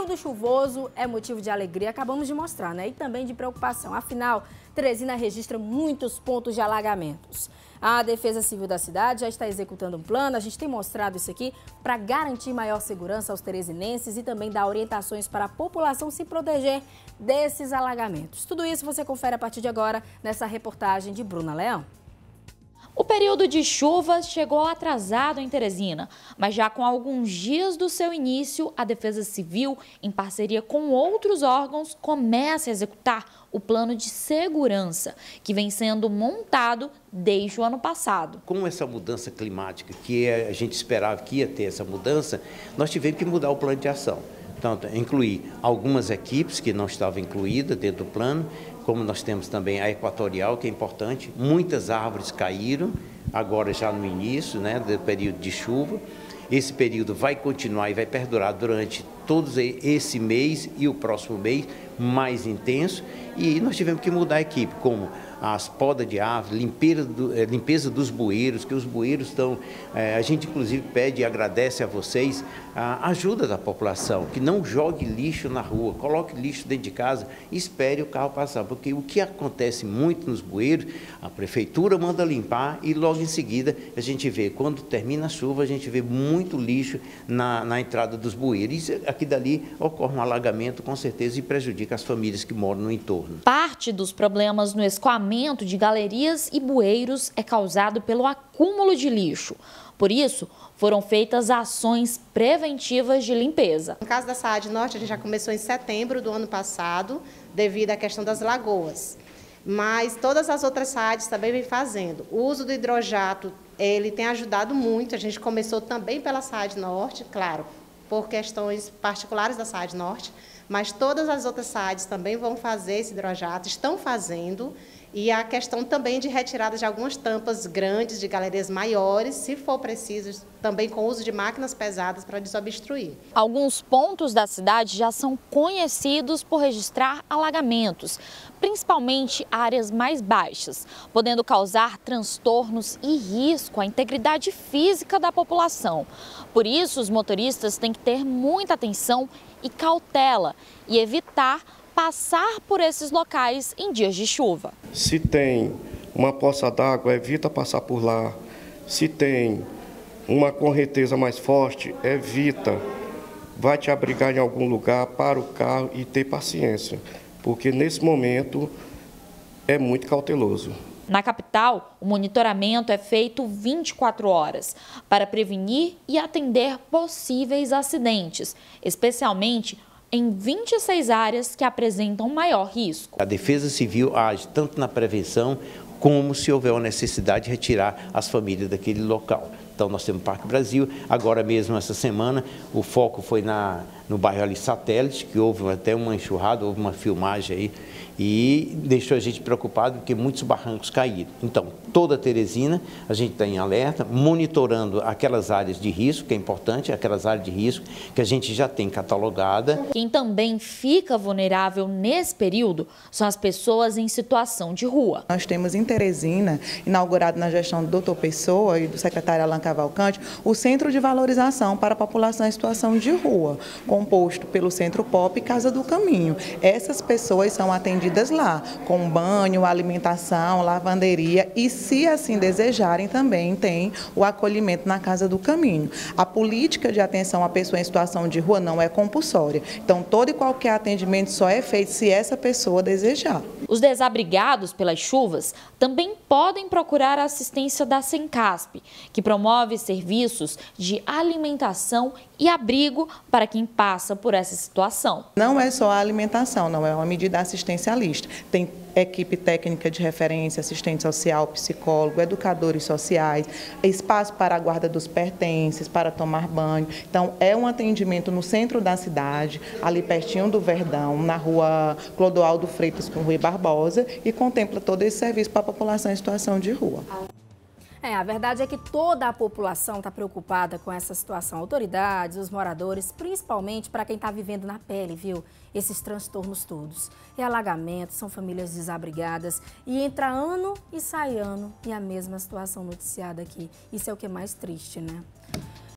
período chuvoso é motivo de alegria, acabamos de mostrar, né? E também de preocupação. Afinal, Teresina registra muitos pontos de alagamentos. A Defesa Civil da cidade já está executando um plano, a gente tem mostrado isso aqui para garantir maior segurança aos teresinenses e também dar orientações para a população se proteger desses alagamentos. Tudo isso você confere a partir de agora nessa reportagem de Bruna Leão. O período de chuvas chegou atrasado em Teresina, mas já com alguns dias do seu início, a Defesa Civil, em parceria com outros órgãos, começa a executar o plano de segurança, que vem sendo montado desde o ano passado. Com essa mudança climática, que a gente esperava que ia ter essa mudança, nós tivemos que mudar o plano de ação. Então, incluir algumas equipes que não estavam incluídas dentro do plano, como nós temos também a Equatorial, que é importante. Muitas árvores caíram, agora já no início, né, do período de chuva. Esse período vai continuar e vai perdurar durante todo esse mês e o próximo mês, mais intenso. E nós tivemos que mudar a equipe, como as podas de árvores, limpeza dos bueiros, que os bueiros estão... a gente, inclusive, pede e agradece a vocês a ajuda da população, que não jogue lixo na rua, coloque lixo dentro de casa e espere o carro passar, porque o que acontece muito nos bueiros, a prefeitura manda limpar e logo em seguida a gente vê, quando termina a chuva, a gente vê muito lixo na entrada dos bueiros. E aqui dali ocorre um alagamento, com certeza, e prejudica as famílias que moram no entorno. Parte dos problemas no escoamento de galerias e bueiros é causado pelo acúmulo de lixo. Por isso, foram feitas ações preventivas de limpeza. No caso da Saad Norte, a gente já começou em setembro do ano passado, devido à questão das lagoas. Mas todas as outras Saades também vem fazendo. O uso do hidrojato, ele tem ajudado muito. A gente começou também pela Saad Norte, claro, por questões particulares da Saad Norte, mas todas as outras Saades também vão fazer esse hidrojato, estão fazendo. E a questão também de retirada de algumas tampas grandes, de galerias maiores, se for preciso, também com o uso de máquinas pesadas para desobstruir. Alguns pontos da cidade já são conhecidos por registrar alagamentos, principalmente áreas mais baixas, podendo causar transtornos e risco à integridade física da população. Por isso, os motoristas têm que ter muita atenção e cautela e evitar passar por esses locais em dias de chuva. Se tem uma poça d'água, evita passar por lá. Se tem uma correnteza mais forte, evita. Vai te abrigar em algum lugar, para o carro e ter paciência, porque nesse momento é muito cauteloso. Na capital, o monitoramento é feito 24 horas para prevenir e atender possíveis acidentes, especialmente em 26 áreas que apresentam maior risco. A Defesa Civil age tanto na prevenção como se houver uma necessidade de retirar as famílias daquele local. Então nós temos o Parque Brasil, agora mesmo essa semana o foco foi no bairro ali Satélite, que houve até uma enxurrada, houve uma filmagem aí e deixou a gente preocupado porque muitos barrancos caíram. Então toda Teresina a gente está em alerta, monitorando aquelas áreas de risco, que é importante, aquelas áreas de risco que a gente já tem catalogada. Quem também fica vulnerável nesse período são as pessoas em situação de rua. Nós temos em Teresina, inaugurado na gestão do Dr. Pessoa e do secretário Alan Cavalcante, o Centro de Valorização para a População em Situação de Rua, composto pelo Centro Pop e Casa do Caminho. Essas pessoas são atendidas lá, com banho, alimentação, lavanderia e, se assim desejarem, também tem o acolhimento na Casa do Caminho. A política de atenção à pessoa em situação de rua não é compulsória, então todo e qualquer atendimento só é feito se essa pessoa desejar. Os desabrigados pelas chuvas também podem procurar a assistência da Sencasp, que promove serviços de alimentação e abrigo para quem passa por essa situação. Não é só a alimentação, não é uma medida assistencialista. Tem equipe técnica de referência, assistente social, psicólogo, educadores sociais, espaço para a guarda dos pertences, para tomar banho. Então, é um atendimento no centro da cidade, ali pertinho do Verdão, na rua Clodoaldo Freitas com Rui Barbosa, e contempla todo esse serviço para a população em situação de rua. A verdade é que toda a população está preocupada com essa situação. Autoridades, os moradores, principalmente para quem está vivendo na pele, viu? Esses transtornos todos. É alagamento, são famílias desabrigadas e entra ano e sai ano e a mesma situação noticiada aqui. Isso é o que é mais triste, né?